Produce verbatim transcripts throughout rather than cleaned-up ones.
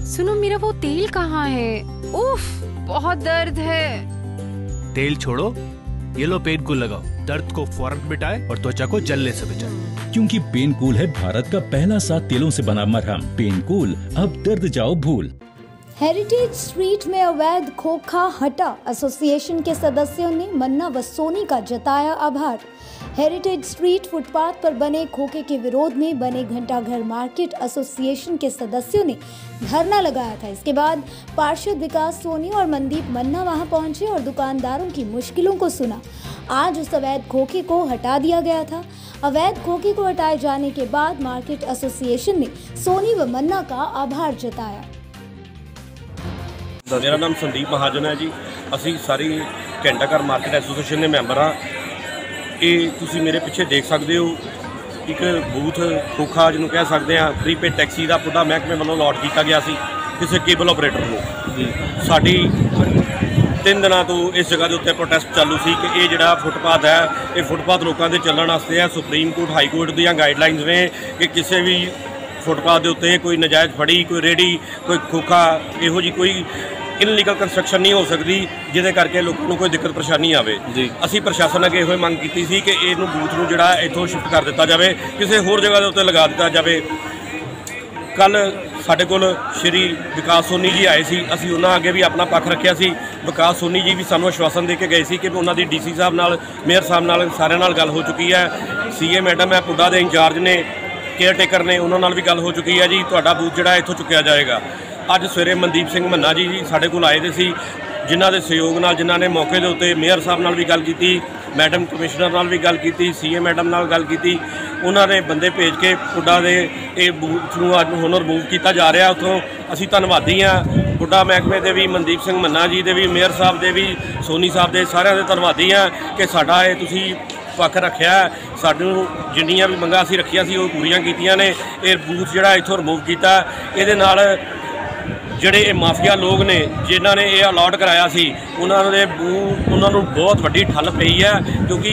सुनो, मेरा वो तेल कहाँ है? उफ, बहुत दर्द है। तेल छोड़ो, ये लो पेन कूल लगाओ, दर्द को फौरन मिटाए और त्वचा को जलने से बचाए। क्योंकि पेन कूल है भारत का पहला सात तेलों से बना मरहम। पेन कूल, अब दर्द जाओ भूल। हेरिटेज स्ट्रीट में अवैध खोखा हटा, एसोसिएशन के सदस्यों ने मन्ना व सोनी का जताया आभार। हेरिटेज स्ट्रीट फुटपाथ पर बने खोखे के विरोध में बने घंटाघर मार्केट एसोसिएशन के सदस्यों ने धरना लगाया था। इसके बाद पार्षद विकास सोनी और मनदीप मन्ना वहां पहुंचे और दुकानदारों की मुश्किलों को सुना। आज उस अवैध खोखे को हटा दिया गया था। अवैध खोखे को हटाए जाने के बाद मार्केट एसोसिएशन ने सोनी व मन्ना का आभार जताया। मेरा नाम संदीप महाजन है जी। असी सारी घंटाघर मार्केट एसोसिएशन के मैंबर हाँ। ये तुसी मेरे पिछे देख सकते हो, एक बूथ खोखा जिन्होंने कह सकते हैं प्रीपेड टैक्सी का पुडा महकमे वालों अलॉट किया गया सी किसी केबल ऑपरेटर को। साडी तीन दिनों तो इस जगह के उत्ते प्रोटेस्ट चालू सी कि ये जिहड़ा फुटपाथ है ये फुटपाथ लोगों के चलने वास्ते है। सुप्रीम कोर्ट हाई कोर्ट दी गाइडलाइनस ने कि किसी भी फुटपाथ के उत्ते कोई नजायज़ फड़ी, कोई रेहड़ी, कोई खोखा, इहो जी कोई इनलीगल कंस्ट्रक्शन नहीं हो सकती जिहदे करके लोगों को कोई दिक्कत परेशानी आवे। असी प्रशासन अगे इहो मंग की सी कि इहनूं बूथ नूं जिहड़ा इत्थों शिफ्ट कर दिता जाए, किसी होर जगह के उत्ते लगा दिता जाए। कल साडे कोल श्री विकास सोनी जी आए सी, असी उन्हां अगे भी अपना पक्ष रखिया सी। विकास सोनी जी भी सानूं आश्वासन दे के गए सी कि उन्हां दी डी सी साहब नाल, मेयर साहब नाल, सारिआं नाल गल हो चुकी है। सी ए मैडम है पुडा दे इंचार्ज ने, केयर टेकर ने, उन्हां नाल भी गल हो चुकी है जी, तुहाडा बूथ जिहड़ा इत्थों चुक्या जाएगा। अज सवेरे मनदीप सिंह मन्ना जी जी साढ़े कोल आए थे, जिन्हों के सहयोग नाल, जिन्हों ने मौके के उत्ते मेयर साहब नाल भी गल की, मैडम कमिश्नर नाल भी गल की, सी ए मैडम नाल गल की। उन्होंने बंदे भेज के पुडा दे ये बूथ नूं अज हुण रिमूव किया जा रहा। उत्थों असी धन्नवादी हाँ पुडा महकमे के भी, मनदीप सिंह मन्ना जी के भी, मेयर साहब के भी, सोनी साहब के, सारिਆਂ ਦੇ धन्नवादी हाँ कि साडा ये तुसीं पक्ष रखिया। सानूं जिन्नियां भी मंगां असीं रखियां सी वो पूरीआं कीतियां ने। ये बूथ जिहड़ा इत्थों रिमूव किया, इहदे नाल ਜਿਹੜੇ ਇਹ ਮਾਫੀਆ ਲੋਕ ਨੇ ਜਿਨ੍ਹਾਂ ਨੇ ਇਹ ਅਲਾਟ ਕਰਾਇਆ ਸੀ ਉਹਨਾਂ ਦੇ ਉਹਨਾਂ ਨੂੰ ਬਹੁਤ ਵੱਡੀ ਠੱਲ ਪਈ ਹੈ। ਕਿਉਂਕਿ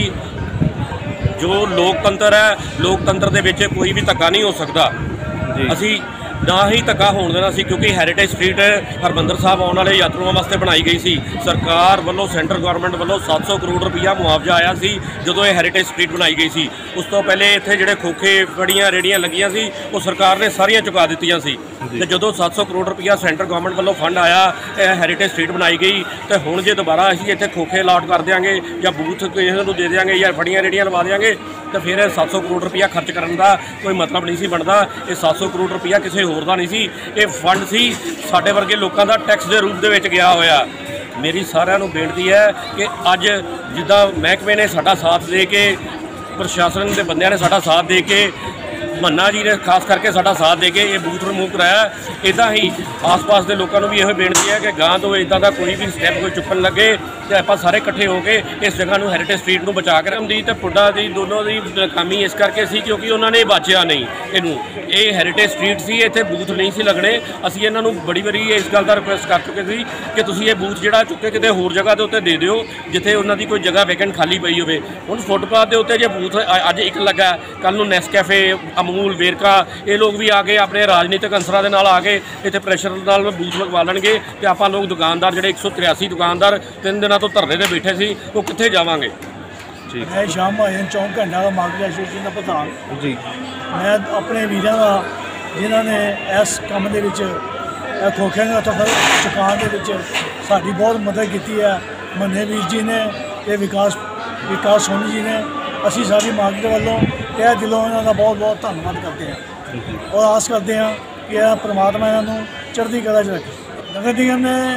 ਜੋ ਲੋਕਤੰਤਰ ਹੈ, ਲੋਕਤੰਤਰ ਦੇ ਵਿੱਚ ਕੋਈ ਵੀ ਧੱਕਾ ਨਹੀਂ ਹੋ ਸਕਦਾ। ਅਸੀਂ ना ही धक्का होने देना सी, क्योंकि हैरिटेज स्ट्रीट हरमंदर साहब आने वाले यात्रुओं वास्ते बनाई गई सी। सरकार वालों, सेंट्रल गवर्नमेंट वालों सात सौ करोड़ रुपया मुआवजा आया सी जो ये हैरिटेज स्ट्रीट बनाई गई सी। उस तो पहले इत्थे जिहड़े खोखे फड़ियां रेहड़ियां लगियां सी वो सरकार ने सारियां चुका दित्तियां सी। ते जदों सात सौ करोड़ रुपया सेंट्रल गवर्नमेंट वालों फंड आया, हैरिटेज स्ट्रीट बनाई गई, तो हुण जे दोबारा असीं इत्थे खोखे अलॉट कर देंगे या बूथ किसी नूं दे देंगे या फड़ियां रेहड़ियां लवा देंगे, तो फिर सात सौ करोड़ रुपया खर्च करने का कोई मतलब नहीं सी बनता। ये सात सौ करोड़ रुपया किसी होर दा नहीं सी, ये फंड सी साडे वर्गे लोगों का टैक्स के रूप दे गया होया। मेरी सारिਆਂ ਨੂੰ बेनती है कि अज जिद्दां महकमे ने साडा साथ दे के, प्रशासन के बंदियां ने साडा साथ दे के, मन्ना जी ने खास करके साडा साथ दे के ये बूथ रिमूव कराया, इदा ही आस पास के लोगों को भी यह बेनती है कि गां तो इदा का कोई भी स्टैप कोई चुकन लगे तो आप सारे इकट्ठे होकर इस जगह को हैरिटेज स्ट्रीट को बचा कर दी। तो पुडा की दोनों की नाकामी इस करके सी क्योंकि उन्होंने बचया नहीं। इनू ये हैरिटेज स्ट्रीट सी, इत्थे बूथ नहीं सी लगने। असीं इन्हां नूं बड़ी बारी इस गल का रिक्वेस्ट कर चुके सी कि तुसीं ये बूथ जिहड़ा चुके किते होर जगह के उत्ते दे दिओ जिथे उन्हां दी कोई जगह वैकेंट खाली पई होवे। हुण फुटपाथ के उत्ते जे बूथ अज एक लगा, कल नूं नेस्कैफे, अमूल, वेरका, ये लोग भी आके अपने राजनीतिक अंसरां दे नाल आके इत्थे प्रैशर नाल बूथ लगवा लैणगे ते आपां लोग दुकानदार जिहड़े एक सौ तिरासी दुकानदार तीन दिनों तो धरने ते बैठे सी वो कित्थे जावांगे। मैं शाम महाजन चौंक घंटा का मार्केट एसोसिएशन का प्रधान जी। मैं अपने वीरां का जिन्होंने इस काम के खोखियां का चुकान के साड़ी बहुत मदद की है। मन्ने वीर जी ने ते विकास विकास सोनी जी ने, असी सारी मार्केट वालों तह दिलों इन्हों का बहुत बहुत धन्यवाद करते हैं और आस करते हैं कि परमात्मा इन्हों चढ़ती कला च रखे। नगर निगम ने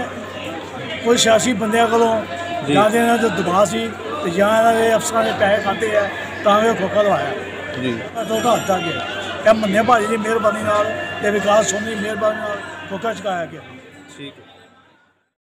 कोई सियासी बंदियां कोलों जां ते इन्हां ते दबाव सी ते जां इन्हां दे अफसरां ने पैसे खाते हैं तां वे खोखा लवाया जी। तो हद तक है मन्ने भाजी की मेहरबानी नाल ते विकास सोनी की मेहरबानी नाल खोखा चुकाया गया। ठीक है।